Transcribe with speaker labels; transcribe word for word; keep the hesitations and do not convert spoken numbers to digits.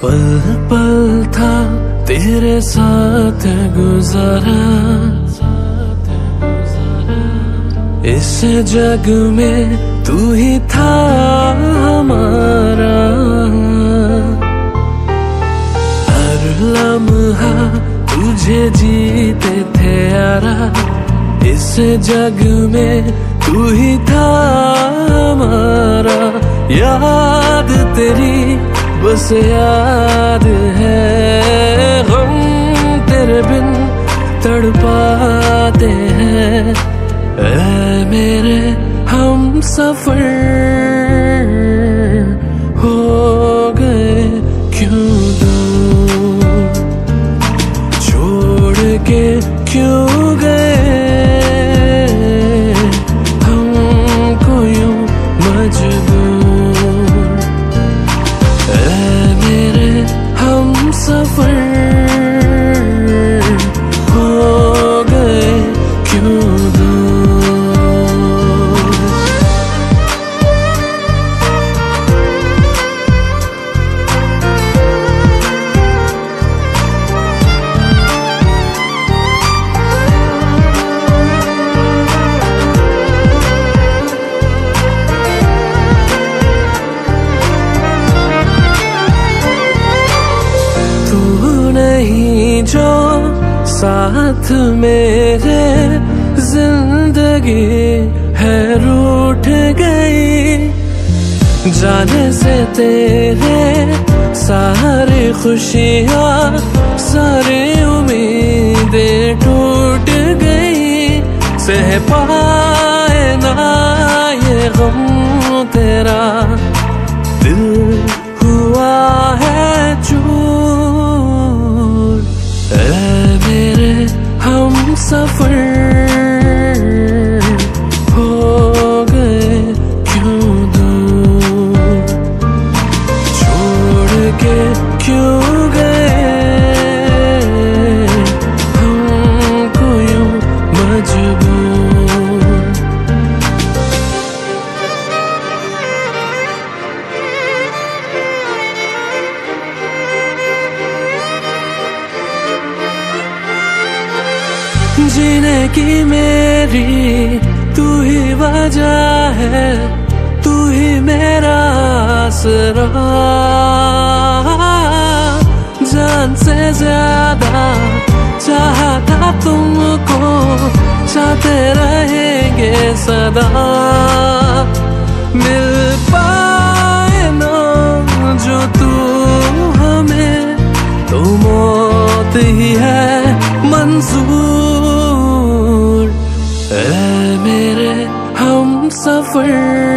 Speaker 1: पल पल था तेरे साथ गुजारा, इस जग में तू ही था हमारा। हर लम्हा तुझे जीते थे यारा, इस जग में तू ही था हमारा। याद तेरी बस याद है, गम तेरे बिन तड़पाते हैं। ऐ मेरे हम सफर हो गए क्यों दूर, छोड़ के क्यों गए हमको यूं मजबूर। ऐ मेरे हम सफर हो गए क्यों दूर। जो साथ मेरे जिंदगी है रूठ गई, जाने से तेरे सारी खुशियाँ सारी उम्मीदें टूट गई। सह पाए ना ये गम तेरा, दिल हुआ है चूर। ऐ मेरे हम सफर हो गए क्यों दूर, छोड़ के क्यों गए हमको यूं मजबूर। जीने की मेरी तू ही वजह है, तू ही मेरा आसरा। जान से ज्यादा चाहता तुमको, चाहते रहेंगे सदा। मिल पाए ना जो तू हमें, तो मौत ही है मंजूर। ऐ मेरे हम सफर